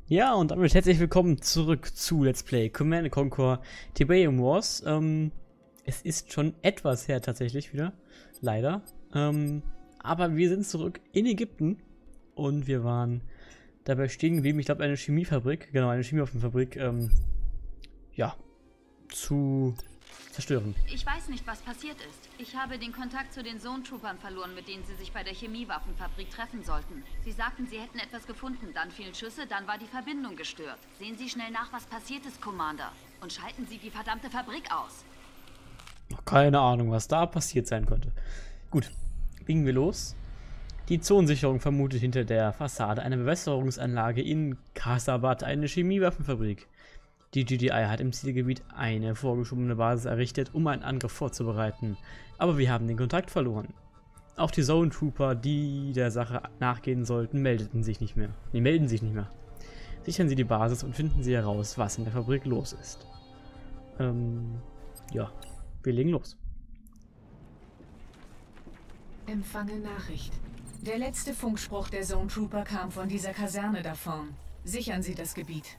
Ja, und damit herzlich willkommen zurück zu Let's Play Command & Conquer Tiberium Wars. Es ist schon etwas her tatsächlich wieder, leider. Aber wir sind zurück in Ägypten und wir waren dabei stehen geblieben, ich glaube eine Chemiefabrik, genau, eine Chemiewaffenfabrik, ja, zu zerstören. Ich weiß nicht, was passiert ist. Ich habe den Kontakt zu den Zone Troopern verloren, mit denen sie sich bei der Chemiewaffenfabrik treffen sollten. Sie sagten, sie hätten etwas gefunden, dann fielen Schüsse, dann war die Verbindung gestört. Sehen Sie schnell nach, was passiert ist, Commander. Und schalten Sie die verdammte Fabrik aus. Noch keine Ahnung, was da passiert sein könnte. Gut, biegen wir los. Die Zonensicherung vermutet hinter der Fassade eine Bewässerungsanlage in Kasabad, eine Chemiewaffenfabrik. Die GDI hat im Zielgebiet eine vorgeschobene Basis errichtet, um einen Angriff vorzubereiten. Aber wir haben den Kontakt verloren. Auch die Zone Trooper, die der Sache nachgehen sollten, melden sich nicht mehr. Sichern Sie die Basis und finden Sie heraus, was in der Fabrik los ist. Ja, wir legen los. Empfange Nachricht. Der letzte Funkspruch der Zone Trooper kam von dieser Kaserne da vorn. Sichern Sie das Gebiet.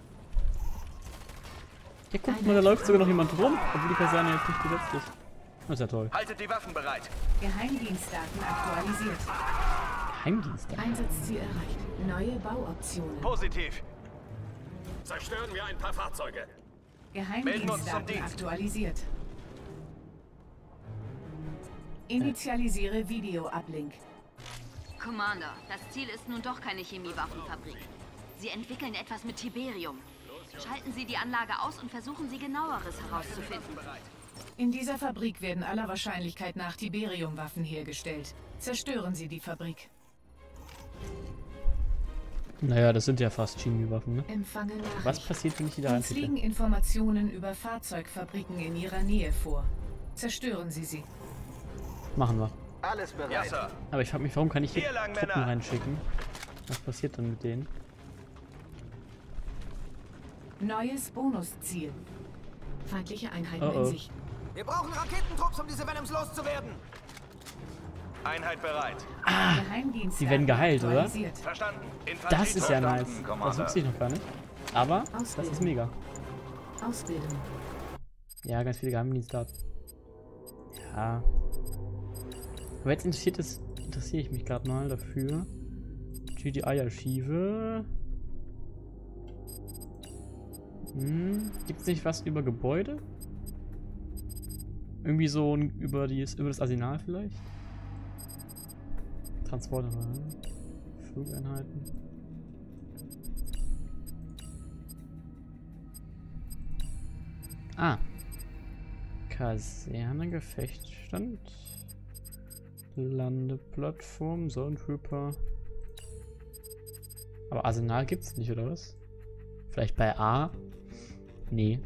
Ja, guck mal, da läuft sogar noch jemand rum, obwohl die Kaserne jetzt nicht besetzt ist. Das ist ja toll. Haltet die Waffen bereit. Geheimdienstdaten aktualisiert. Geheimdienstdaten? Einsatzziel erreicht. Neue Bauoptionen. Positiv. Zerstören wir ein paar Fahrzeuge. Melden uns zum Geheimdienstdaten Dienst. aktualisiert. Initialisiere Video-Uplink. Commander, das Ziel ist nun doch keine Chemiewaffenfabrik. Sie entwickeln etwas mit Tiberium. Schalten Sie die Anlage aus und versuchen Sie genaueres herauszufinden. In dieser Fabrik werden aller Wahrscheinlichkeit nach Tiberium-Waffen hergestellt. Zerstören Sie die Fabrik. Naja, das sind ja fast Chemiewaffen, ne? Empfange Nachricht. Was passiert, wenn ich die da Uns liegen reinschicke? Informationen über Fahrzeugfabriken in Ihrer Nähe vor. Zerstören Sie sie. Machen wir. Alles bereit. Ja, Sir. Aber ich frage mich, warum kann ich hier Hier lang, Truppen Männer. reinschicken? Was passiert dann mit denen? Neues Bonusziel. Feindliche Einheiten Oh, oh. in Sicht. Wir brauchen Raketentrupps, um diese Venoms loszuwerden. Einheit bereit. Geheimdienstdaten Die werden geheilt, oder? aktualisiert. Verstanden. Das ist ja nice. Verstanden, Das Commander. wusste ich noch gar nicht. Aber das ist mega. Ausbildung. Ja, ganz viele Geheimdienstdaten. Ja. Aber jetzt interessiere ich mich gerade mal dafür. GDI-Archive. Gibt es nicht was über Gebäude? Irgendwie so über das Arsenal vielleicht? Transporter, Flugeinheiten. Ah. Kaserne, Gefechtsstand. Landeplattform, Zone Trooper. Aber Arsenal gibt's nicht, oder was? Vielleicht bei A? Nee.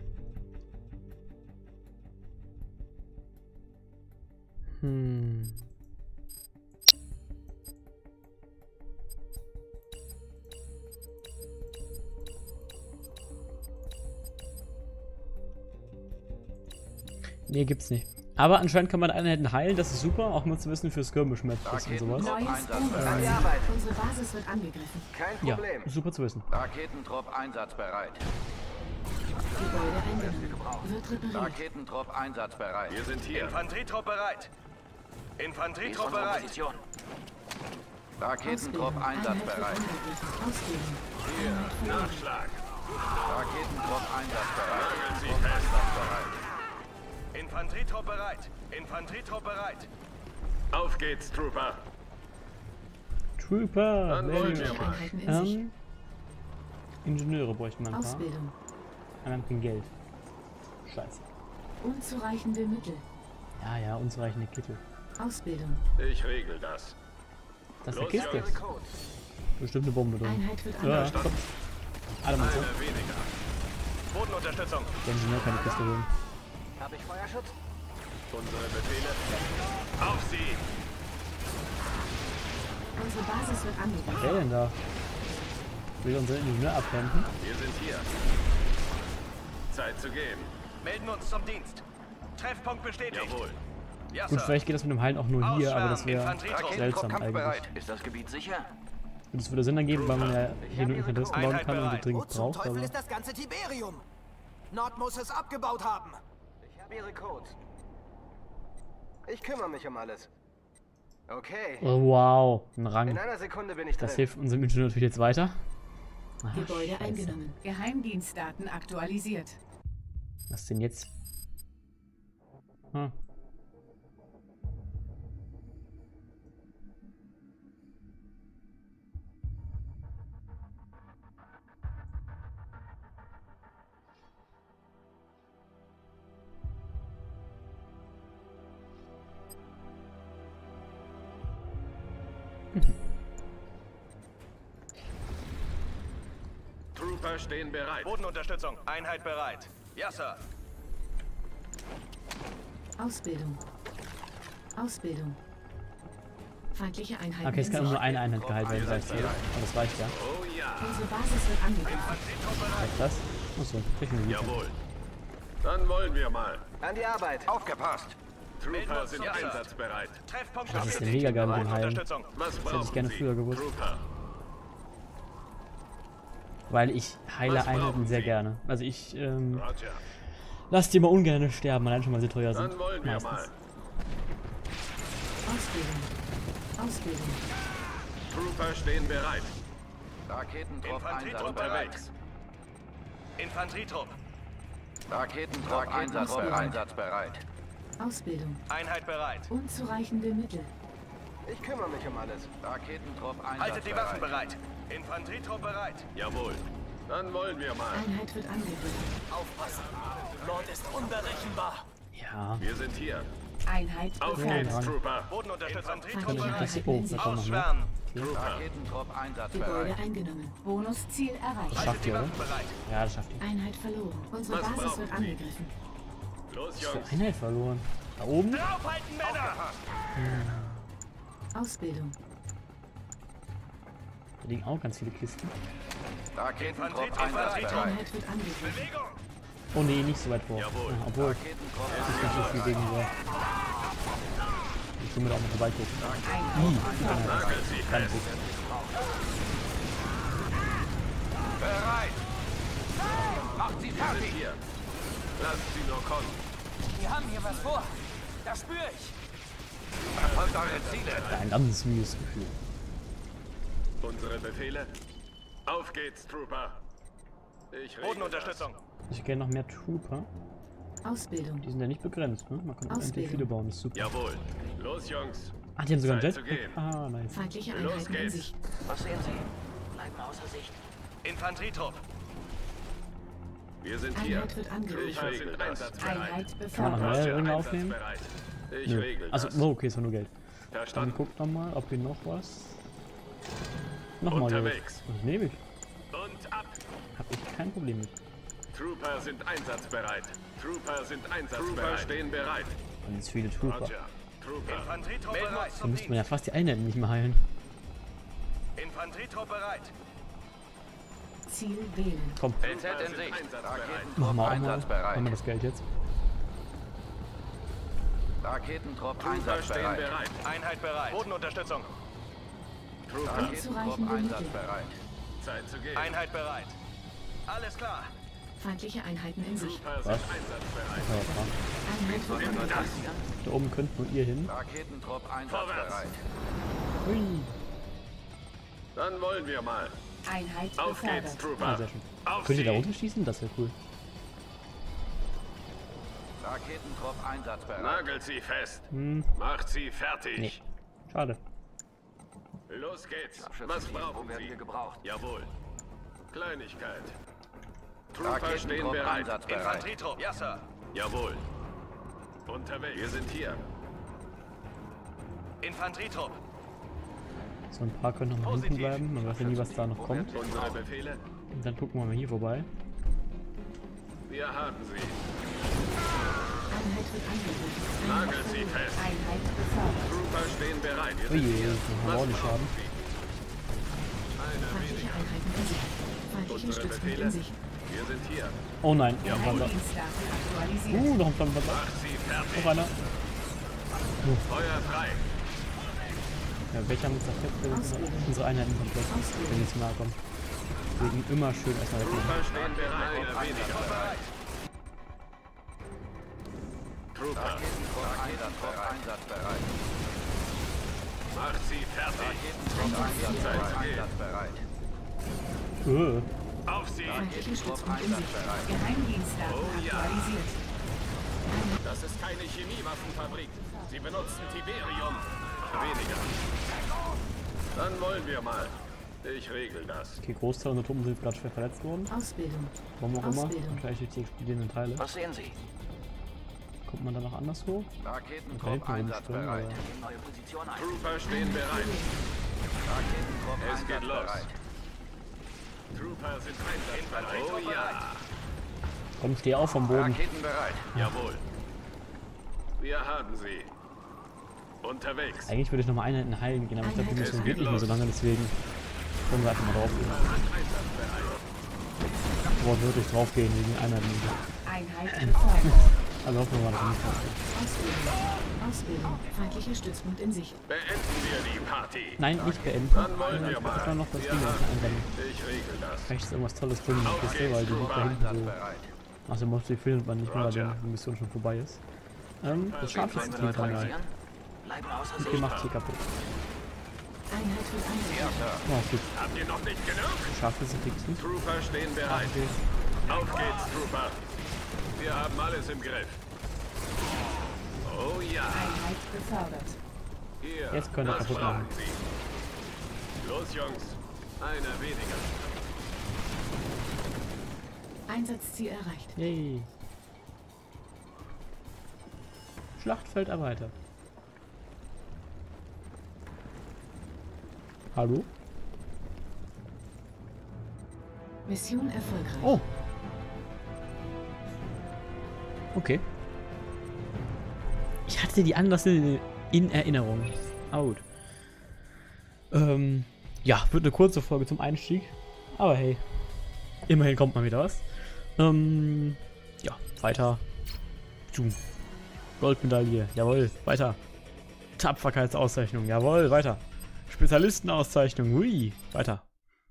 Nee, gibt's nicht. Aber anscheinend kann man Einheiten heilen, das ist super, auch mal zu wissen für Skirmish-Matches und sowas. Neues Bonusziel. Unsere Basis wird angegriffen. Kein Ja, Problem. super zu wissen. Raketentrupp einsatzbereit. Gebäude eingenommen. Wird repariert. Raketentrupp einsatzbereit. Wir sind hier. Infanterietrupp bereit. Infanterietrupp bereit. Position. Raketentrupp Ausbildung. Einheit wird einsatzbereit. angegriffen. Ausbildung. Einheit verloren. Nachschlag. Raketentrupp einsatzbereit. Sie Trupp fest. einsatzbereit. Infanterietrupp bereit. Infanterietrupp bereit. Auf geht's, Trooper. Trooper! Dann wollen wir Feindliche mal. Einheiten in Sicht. Ingenieure bräuchten wir ein paar. Ausbildung. Einmal kein Geld. Scheiße. Unzureichende Mittel. Ja, unzureichende Kittel. Ausbildung. Ich regel das. Das ist Los, eine Kiste. Jungs. Bestimmt eine Bombe drin. Einheit wird Ja, angegriffen. komm. Alle mal so. Einer weniger. Bodenunterstützung. Der Ingenieur kann die Kiste holen. Habe ich Feuerschutz? Unsere Befehle. Auf sie. Unsere Basis wird angegriffen. Wer denn da? Will unser Ingenieur abhemden? Wir sind hier. Zeit zu gehen. Melden uns zum Dienst. Treffpunkt bestätigt. Jawohl. Ja, Gut, Sir. vielleicht geht das mit dem Heilen auch nur hier, aber das wäre Infanterietrupp. seltsam Raketentrupp kampfbereit. eigentlich. Ist das Gebiet sicher? Würde es wieder Sinn ergeben, weil man ja hier nur Infanteristen bauen kann und die Wo dringend zum braucht, Teufel aber... ist das ganze Tiberium? Nord muss es abgebaut haben. Ich habe Ihre Codes. Ich kümmere mich um alles. Okay. Oh, wow, ein Rang. In einer Sekunde bin ich drin. Das hilft unserem Ingenieur natürlich jetzt weiter. Ah, Gebäude Scheiße. eingenommen. Geheimdienstdaten aktualisiert. Was denn jetzt? Hm. Trooper stehen bereit. Bodenunterstützung. Einheit bereit. Ja, Sir. Ausbildung. Ausbildung. Feindliche Einheiten. Okay, es kann in nur Sicht. eine Einheit gehalten werden, sagst du. Aber das reicht ja. Oh ja. Unsere Basis wird angegriffen. Reicht das? Achso, Technologie. Jawohl. Dann wollen wir mal. An die Arbeit. Aufgepasst. Trooper sind einsatzbereit. Treffpunkt Das ist eine bestätigt. mega geile Heilen. Unterstützung. Was hätte ich brauchen gerne Sie? früher gewusst. Trooper. Weil ich heile Was Einheiten brauchen sehr Sie? gerne. Also ich Roger. lass die immer ungern sterben, allein schon, weil sie teuer sind. Dann wollen wir Meistens. mal. Ausbildung. Ausbildung. Trooper stehen bereit. Raketentrupp Infanterietrupp einsatzbereit. unterwegs. Infanterietrupp. Raketentrupp einsatzbereit. Ausbildung. Einheit bereit. Unzureichende Mittel. Ich kümmere mich um alles. Raketentrupp Haltet die Waffen einsatzbereit. bereit. Infanterietrupp bereit. Jawohl. Dann wollen wir mal. Einheit wird angegriffen. Aufpassen. Lord ist unberechenbar. Ja. Wir sind hier. Einheit Auf befördert. geht's, Trooper. Bodenunterstützung. Feindliche Das Einheiten ist, oh, in da Sicht. kommt noch mehr. Ausschwärmen. Trooper. Raketentrupp Gebäude einsatzbereit. eingenommen. Bonusziel erreicht. Schafft Haltet die ihr, oder? Waffen bereit. Ja, das schafft ihr. Einheit verloren. Unsere Was Basis brauchen wird Sie? angegriffen. Los, Für Jungs. Einheit verloren. Da oben? Draufhalten, Männer! Ausbildung. Da liegen auch ganz viele Kisten. Raketentrupp Infanterie- einsatzbereit. Einheit wird angegriffen. Bewegung! Oh nee, nicht so weit vor. Jawohl. Ja, obwohl, Raketentrupp das ist nicht so viel gegen wir. Ich will mir da auch mal vorbeigucken. Nagel sie Ganz fest. gut. bereit. Macht sie Wir sind fertig. hier. Lasst sie nur kommen. Wir haben hier was vor. Das spüre ich. Verfolgt eure Ziele. Ein ganz müdes Gefühl. Unsere Befehle? Auf geht's, Trooper. Ich regle Bodenunterstützung. Ich hätte gerne noch mehr Trooper. Ausbildung. Die sind ja nicht begrenzt, ne? Man kann unendlich Ausbildung. viele bauen, das ist super. das. Jawohl. Los, Jungs. Ah, die haben sogar einen Zeit zu Jetpack. gehen. Ah, nice. Feindliche Los Einheiten in geht's. Sicht. Was sehen Sie? Bleiben außer Sicht. Infanterietrupp. Wir sind hier. Einheit wird angegriffen. Ich regel das. Einheit Kann man noch befördert. mehr Ringe Roger, aufnehmen? einsatzbereit. Ich Nö. regel Also, das. oh, okay, es war nur Geld. Dann Verstanden. guckt nochmal, ob wir noch was. Nochmal Unterwegs. los. Das nehme ich. Und ab. Hab ich kein Problem mit. Trooper sind einsatzbereit. Trooper sind einsatzbereit. Trooper stehen bereit. Und jetzt viele Trooper. Roger. Trooper. Infanterietrupp bereit. Da müsste man ja fast die Einheiten nicht mehr heilen. Infanterietrupp bereit. Ziel wählen. Komm, LZ in Sicht. machen Raketentrupp wir auch mal. einsatzbereit. Haben wir das Geld jetzt? Raketentrupp Trooper stehen einsatzbereit. bereit. Einheit bereit. Bodenunterstützung. Trooper. Raketentrupp Unzureichende Mittel. einsatzbereit. Zeit zu gehen. Einheit bereit. Alles klar. Feindliche Einheiten in Sicht. Trooper sind Was? einsatzbereit. Ja, klar. Einheit wird angegriffen. Da oben könnt nur ihr hin. Raketentrupp einsatzbereit. Hui. Dann wollen wir mal. Einheit Auf geht's, befördert. Trooper. Ah, sehr schön. Auf Könnt ihr da sie. runterschießen? Das wäre cool. Raketentrupp einsatzbereit. Nagelt sie fest. Hm, Macht sie fertig. nee. Schade. Los geht's. Was Scharfschützen, brauchen wo werden Sie? wir gebraucht? Jawohl. Kleinigkeit. Trooper stehen Raketentrupp bereit. einsatzbereit. Infanterietrupp. Ja, Sir. Jawohl. Unterwegs. Wir sind hier. Infanterietrupp. So ein paar können noch mal hinten Positiv. bleiben. Man weiß ja nie, was da noch kommt. Unsere Befehle? Und dann gucken wir mal hier vorbei. Wir haben sie. Einheit wird angegriffen. Nagelt sie fest. Einheit befördert. Trooper stehen bereit. Wir Ui, sind hier. das haben wir ordentlich Schaden. Eine Feindliche weniger. Einheiten in Sicht. Feindliche Unsere Stützpunkt Befehle? in Sicht. Wir sind hier. Oh nein. Ja, noch Geheimdienstdaten aktualisiert. ein Flammenwerfer. Macht sie fertig. Noch einer. Feuer frei. Ja, welcher muss da fett unsere Einheiten komplett, wenn die zu nahe kommen. Deswegen immer schön erstmal wegmachen. Trooper stehen bereit, einer weniger bereit. Trooper, Raketentrupp einsatzbereit. macht sie fertig. Raketentrupp einsatzbereit. Auf sie! Feindlichen Stützpunkt in Sicht. Einsatzbereit. Geheimdienstdaten Oh ja. aktualisiert. Das ist keine Chemiewaffenfabrik. Sie benutzen Tiberium. Weniger. Dann wollen wir mal. Ich regel das. Okay, Großteil unserer Truppen sind gerade schwer verletzt worden. Ausbildung. Warum auch immer. Ausbildung. Wahrscheinlich durch die explodierenden Teile. Was sehen Sie? Kommt man da noch anders hoch? Raketentrupp einsatzbereit. Neue Position ein. Trooper stehen bereit. Raketentrupp Es geht los. einsatzbereit. Trooper sind einsatzbereit. Oh ja. Komm, steh auf vom Boden. Raketen bereit. Jawohl. Wir haben sie. Unterwegs. Eigentlich würde ich nochmal Einheiten heilen gehen, aber ich glaube, die Mission Es geht geht nicht mehr so los. lange, deswegen können wir einfach mal drauf gehen. Wortwörtlich drauf gehen wegen Einheiten. Einheit befördert. Also hoffen wir mal, dass wir nicht drauf Ausbildung. Ausbildung. Feindlicher Stützpunkt in Sicht. Beenden wir die Party. Nein, nicht beenden. Dann wollen wir Ich mal. kann noch das Wir Ding haben einsammeln. Ich regel das. Vielleicht ist irgendwas Tolles drin in der Auf Kiste, geht's, weil die liegt da hinten so. Einsatzbereit. Also die findet man nicht mehr, weil Roger. die Mission schon vorbei ist. Das Scharfschützenteam Bleiben kann neutralisieren. Bleiben außer Okay, Sicht. macht sie kaputt. Einheit wird angegriffen. Oh, es gibt Habt ihr noch nicht genug? Scharfschützen kriegt's nicht. Trooper stehen bereit. Okay. Auf geht's, Trooper. Wir haben alles im Griff. Oh ja. Einheit befördert. Hier. Jetzt können wir das kaputt brauchen machen. Sie. Los, Jungs. Einer weniger. Einsatzziel erreicht. Yay. Schlachtfeld erweitert. Hallo? Mission erfolgreich. Oh. Okay. Ich hatte die anders in Erinnerung. Aber gut. Ja, wird eine kurze Folge zum Einstieg. Aber hey. Immerhin kommt mal wieder was. Ja, weiter. Goldmedaille. Jawohl, weiter. Tapferkeitsauszeichnung. Jawohl, weiter. Spezialistenauszeichnung. Hui, weiter.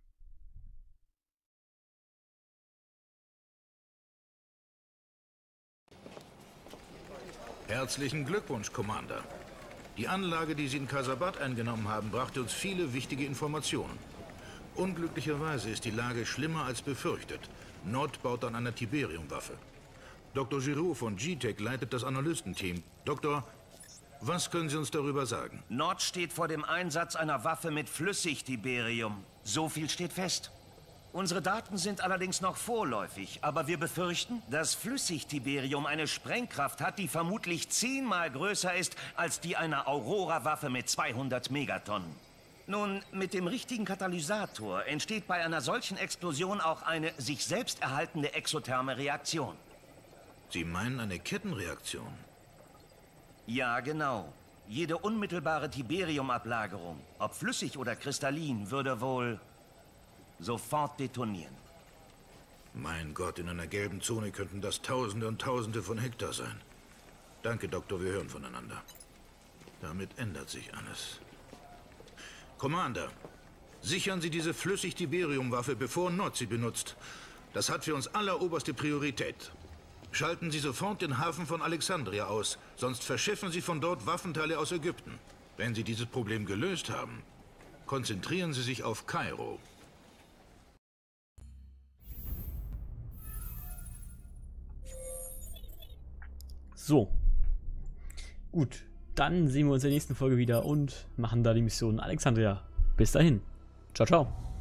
Herzlichen Glückwunsch, Commander. Die Anlage, die Sie in Kasabad eingenommen haben, brachte uns viele wichtige Informationen. Unglücklicherweise ist die Lage schlimmer als befürchtet. Nord baut an einer Tiberium-Waffe. Dr. Giroux von G-Tech leitet das Analystenteam. Doktor, was können Sie uns darüber sagen? Nord steht vor dem Einsatz einer Waffe mit Flüssig-Tiberium. So viel steht fest. Unsere Daten sind allerdings noch vorläufig, aber wir befürchten, dass Flüssig-Tiberium eine Sprengkraft hat, die vermutlich 10-mal größer ist als die einer Aurora-Waffe mit 200 Megatonnen. Nun, mit dem richtigen Katalysator entsteht bei einer solchen Explosion auch eine sich selbst erhaltende exotherme Reaktion. Sie meinen eine Kettenreaktion? Ja, genau. Jede unmittelbare Tiberiumablagerung, ob flüssig oder kristallin, würde wohl sofort detonieren. Mein Gott, in einer gelben Zone könnten das Tausende und Tausende von Hektar sein. Danke, Doktor, wir hören voneinander. Damit ändert sich alles. Commander, sichern Sie diese Flüssig-Tiberium-Waffe, bevor Nord sie benutzt. Das hat für uns alleroberste Priorität. Schalten Sie sofort den Hafen von Alexandria aus, sonst verschiffen Sie von dort Waffenteile aus Ägypten. Wenn Sie dieses Problem gelöst haben, konzentrieren Sie sich auf Kairo. So. Gut. Dann sehen wir uns in der nächsten Folge wieder und machen da die Mission Alexandria. Bis dahin. Ciao, ciao.